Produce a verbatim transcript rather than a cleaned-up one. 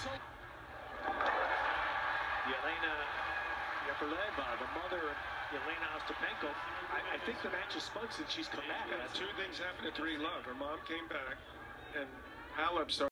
Yelena Yakovleva, the mother of Yelena Ostapenko. I, I think the match is spun since she's come back. Yeah, two things happened at Three Love. Her mom came back, and Halep started.